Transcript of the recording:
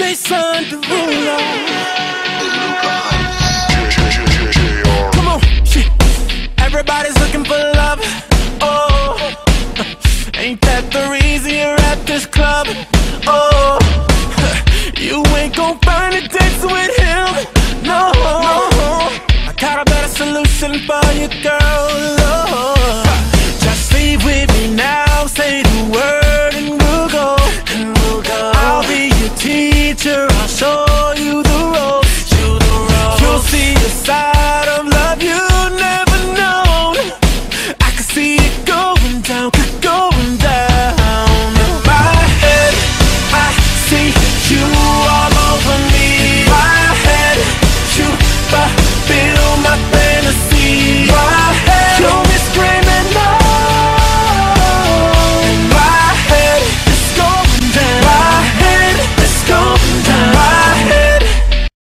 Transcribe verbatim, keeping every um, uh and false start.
Jason Derulo. Come on, shit. Everybody's looking for love. Oh, ain't that the reason you're at this club? Oh, you ain't gon' find a dance with him. No, I got a better solution for you, girl.